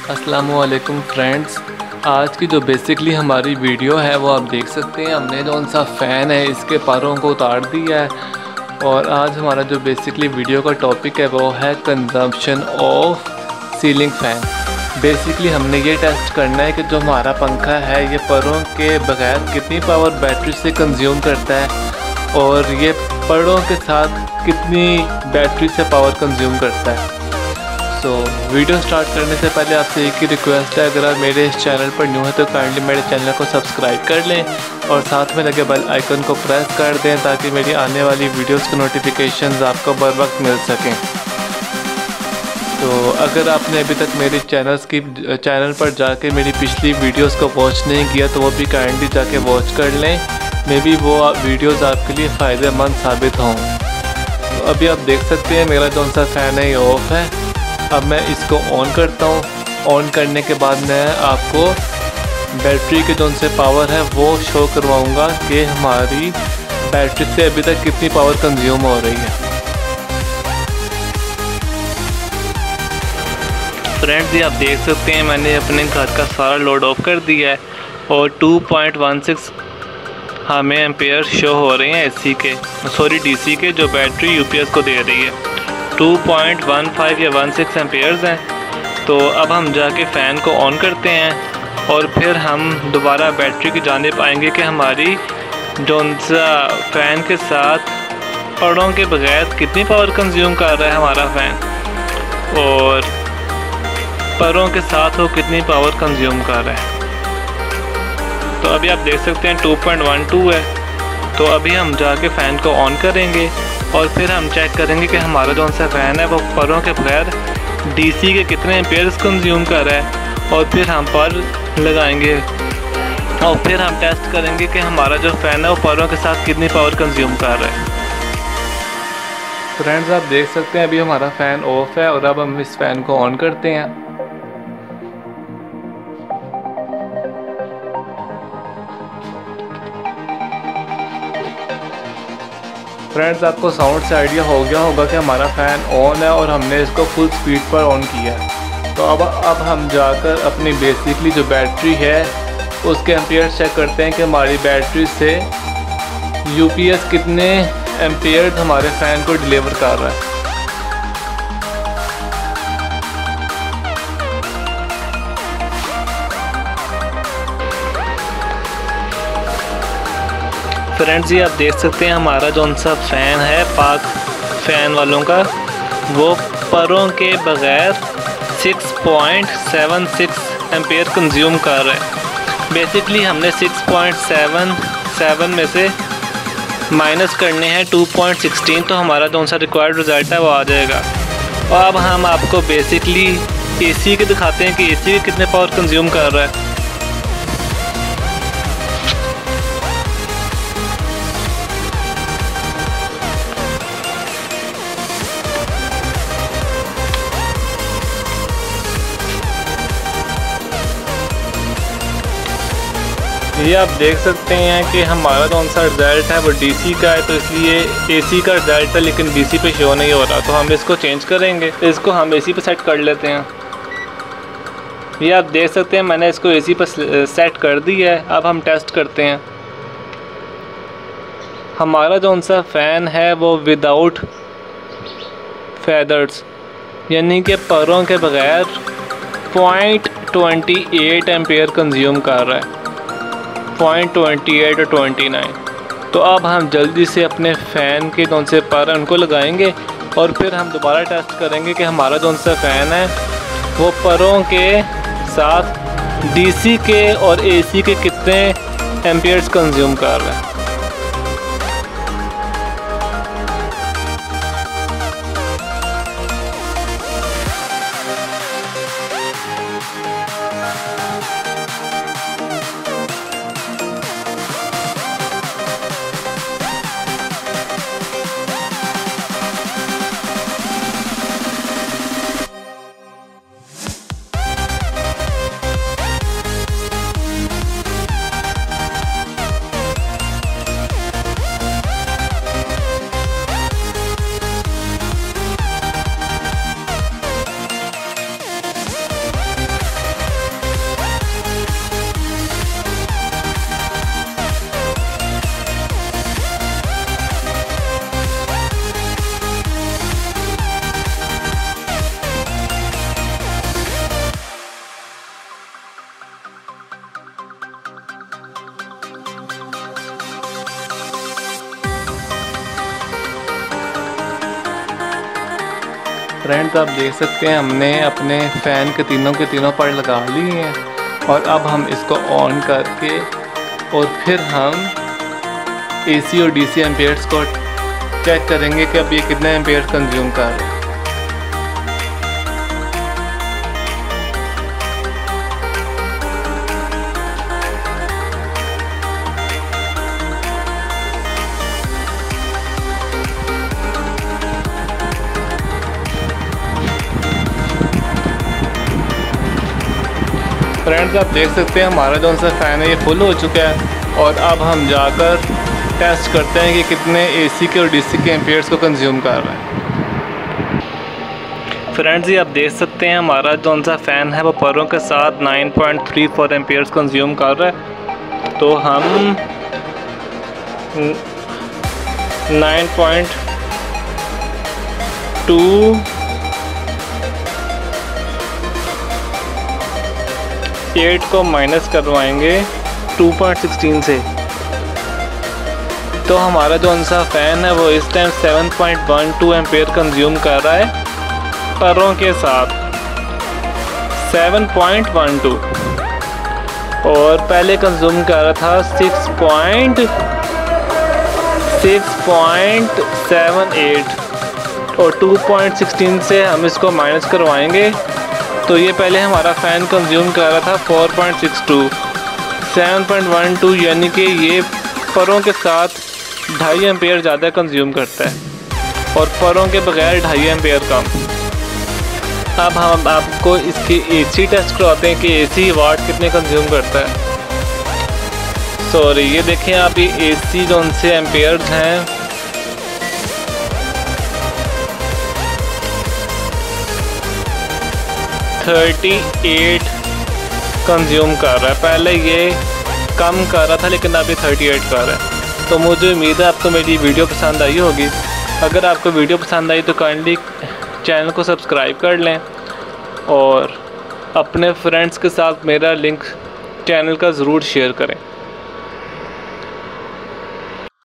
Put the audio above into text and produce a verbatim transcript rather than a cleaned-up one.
अस्सलामुअलैकुम फ्रेंड्स, आज की जो बेसिकली हमारी वीडियो है वो आप देख सकते हैं। हमने जो सा फ़ैन है इसके पारों को उतार दिया है और आज हमारा जो बेसिकली वीडियो का टॉपिक है वो है consumption of ceiling fan. Basically हमने ये टेस्ट करना है कि जो हमारा पंखा है ये परों के बगैर कितनी पावर बैटरी से कंज्यूम करता है और ये परों के साथ कितनी बैटरी से पावर कंज्यूम करता है। तो वीडियो स्टार्ट करने से पहले आपसे एक ही रिक्वेस्ट है, अगर आप मेरे इस चैनल पर न्यू है तो काइंडली मेरे चैनल को सब्सक्राइब कर लें और साथ में लगे बेल आइकन को प्रेस कर दें ताकि मेरी आने वाली वीडियोस के नोटिफिकेशंस आपको बर वक्त मिल सकें। तो अगर आपने अभी तक मेरे चैनल्स की चैनल पर जाके मेरी पिछली वीडियोस को वॉच नहीं किया तो वो भी काइंडली जाके वॉच कर लें, मे बी वो वीडियोस आपके लिए फ़ायदेमंद साबित हों। तो अभी आप देख सकते हैं मेरा कौन सा फ़ैन है ये ऑफ़ है। अब मैं इसको ऑन करता हूँ। ऑन करने के बाद मैं आपको बैटरी के जो से पावर है वो शो करवाऊँगा कि हमारी बैटरी से अभी तक कितनी पावर कंज्यूम हो रही है। फ्रेंड्स, ये आप देख सकते हैं मैंने अपने घर का सारा लोड ऑफ कर दिया है और टू पॉइंट वन सिक्स हमें एम्पेयर शो हो रहे हैं एसी के सॉरी डीसी के जो बैटरी यूपीएस को दे रही है। टू पॉइंट वन फाइव या वन सिक्स एम्पेयर्स हैं। तो अब हम जाके फ़ैन को ऑन करते हैं और फिर हम दोबारा बैटरी की जानिब आएंगे कि हमारी जोन सा फ़ैन के साथ परों के बगैर कितनी पावर कंज्यूम कर रहा है हमारा फ़ैन और परों के साथ वो कितनी पावर कंज्यूम कर रहा है। तो अभी आप देख सकते हैं टू पॉइंट वन टू है। तो अभी हम जाके फ़ैन को ऑन करेंगे और फिर हम चेक करेंगे कि हमारा जो सा फ़ैन है वो परों के बगैर डीसी के कितने एम्पेयर्स कंज्यूम कर रहा है और फिर हम पर लगाएंगे और फिर हम टेस्ट करेंगे कि हमारा जो फ़ैन है वो परों के साथ कितनी पावर कंज्यूम कर रहा है। फ्रेंड्स, आप देख सकते हैं अभी हमारा फ़ैन ऑफ है और अब हम इस फ़ैन को ऑन करते हैं। फ्रेंड्स, आपको साउंड से आइडिया हो गया होगा कि हमारा फ़ैन ऑन है और हमने इसको फुल स्पीड पर ऑन किया है। तो अब अब हम जाकर अपनी बेसिकली जो बैटरी है उसके एम्पेयर चेक करते हैं कि हमारी बैटरी से यूपीएस कितने एम्पेयर हमारे फ़ैन को डिलीवर कर रहा है। फ्रेंड्स, ये आप देख सकते हैं हमारा जो सा फ़ैन है पाक फ़ैन वालों का वो परों के बगैर six point seven six ampere consume कर रहा है। बेसिकली हमने सिक्स पॉइंट सेवन सेवन में से माइनस करने हैं टू पॉइंट सिक्सटीन तो हमारा जो सा रिक्वायर्ड रिज़ल्ट है वो आ जाएगा। और अब हम आपको बेसिकली एसी के दिखाते हैं कि एसी के कितने पावर कंज्यूम कर रहा है। ये आप देख सकते हैं कि हमारा कौन सा रिज़ल्ट है वो डीसी का है, तो इसलिए एसी का रिज़ल्ट है लेकिन डीसी पे शो नहीं हो रहा। तो हम इसको चेंज करेंगे, इसको हम एसी पे सेट कर लेते हैं। ये आप देख सकते हैं मैंने इसको एसी पे सेट कर दिया है। अब हम टेस्ट करते हैं। हमारा कौन सा फ़ैन है वो विदाउट फेदर्स यानी कि परों के बगैर point twenty eight ampere consume कर रहा है, पॉइंट ट्वेंटी एट और ट्वेंटी नाइन। तो अब हम जल्दी से अपने फ़ैन के कौन से पर उनको लगाएंगे और फिर हम दोबारा टेस्ट करेंगे कि हमारा कौन सा फ़ैन है वो परों के साथ डीसी के और एसी के कितने एम्पेयर्स कंज्यूम कर रहा है। फ्रेंड्स आप देख सकते हैं हमने अपने फ़ैन के तीनों के तीनों पर लगा लिए हैं और अब हम इसको ऑन करके और फिर हम एसी और डीसी एम्पेयर्स को चेक करेंगे कि अब ये कितने एम्पेयर कंज्यूम कर रहे हैं। फ्रेंड्स आप देख सकते हैं हमारा जो सा फ़ैन है ये फुल हो चुका है और अब हम जाकर टेस्ट करते हैं कि कितने एसी के और डीसी के एम्पेयर्स को कंज्यूम कर रहा है। फ्रेंड्स ये आप देख सकते हैं हमारा जो सा फ़ैन है वो परों के साथ nine point three four amperes consume कर रहा है। तो हम नाइन पॉइंट टू एट को माइनस करवाएंगे टू पॉइंट सिक्सटीन से, तो हमारा जो सा फ़ैन है वो इस time seven point one two ampere consume कर रहा है परों के साथ, सेवन पॉइंट वन टू, और पहले कंज्यूम कर रहा था six point six point seven eight, और टू पॉइंट सिक्सटीन से हम इसको माइनस करवाएंगे तो ये पहले हमारा फ़ैन कंज्यूम कर रहा था four point six two, seven point one two, यानी कि ये परों के साथ ढाई एम्पेयर ज़्यादा कंज्यूम करता है और परों के बगैर ढाई एम्पेयर कम। अब हम आपको इसकी एसी टेस्ट करवाते हैं कि एसी वाट कितने कंज्यूम करता है। सॉरी ये देखें आप, ये एसी जो उनसे एम्पेयर्स हैं थर्टी एट कंज्यूम कर रहा है, पहले ये कम कर रहा था लेकिन अभी थर्टी एट कर रहा है। तो मुझे उम्मीद है आपको मेरी वीडियो पसंद आई होगी। अगर आपको वीडियो पसंद आई तो काइंडली चैनल को सब्सक्राइब कर लें और अपने फ्रेंड्स के साथ मेरा लिंक चैनल का ज़रूर शेयर करें।